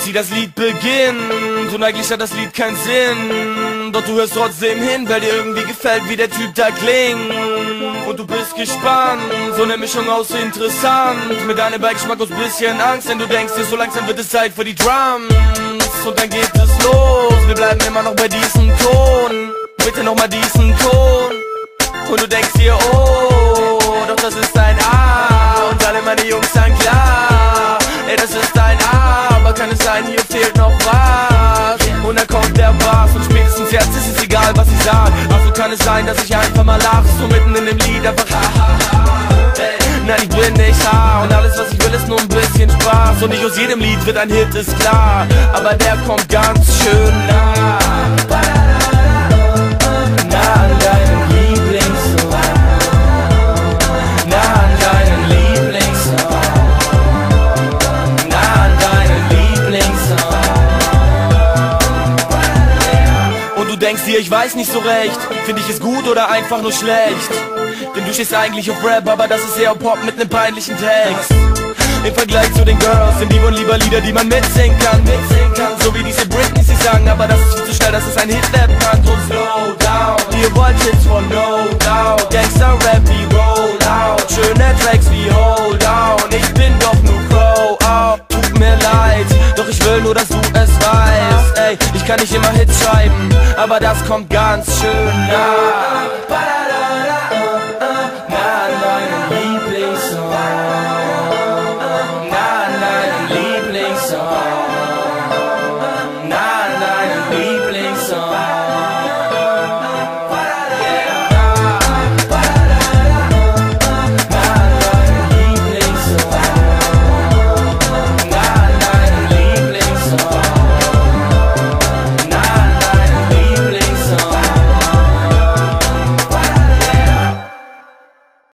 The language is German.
wie das Lied beginnt und eigentlich hat das Lied keinen Sinn. Doch du hörst trotzdem hin, weil dir irgendwie gefällt, wie der Typ da klingt. Und du bist gespannt, so eine Mischung aus interessant mit deinem Beigeschmack aus bisschen Angst, denn du denkst dir, so langsam wird es Zeit für die Drums. Und dann geht es los, wir bleiben immer noch bei diesem Ton. Bitte nochmal diesen Ton. Und du denkst dir, oh, doch das ist ein A. Und alle meine Jungs sagen klar, ey, das ist ein A. Aber kann es sein, hier fehlt noch was. Und dann kommt der Bass und spätestens jetzt ist es egal, was ich sag. Also kann es sein, dass ich einfach mal lach, so mitten in dem Lied einfach nein, ich bin nicht hart und alles, was ich will, ist nur ein bisschen Spaß. Und nicht aus jedem Lied wird ein Hit, ist klar, aber der kommt ganz schön nah. Nah an deinen Lieblingssong, nah an deinen Lieblingssong, nah an deinen Lieblingssong. Und du denkst dir, ich weiß nicht so recht, find ich es gut oder einfach nur schlecht? Denn du stehst eigentlich auf Rap, aber das ist eher Pop mit nem peinlichen Text. Im Vergleich zu den Girls sind die wohl lieber Lieder, die man mitsingen kann. So wie diese Britneys, die sagen, aber das ist viel zu schnell, das ist ein Hit, der bekannt und slow down. Ihr wollt Hits von No Doubt, Gangster-Rap wie Roll Out, schöne Tracks wie Hold On. Ich bin doch nur Crow Out, tut mir leid, doch ich will nur, dass du es weißt. Ey, ich kann nicht immer Hits schreiben, aber das kommt ganz schön nah.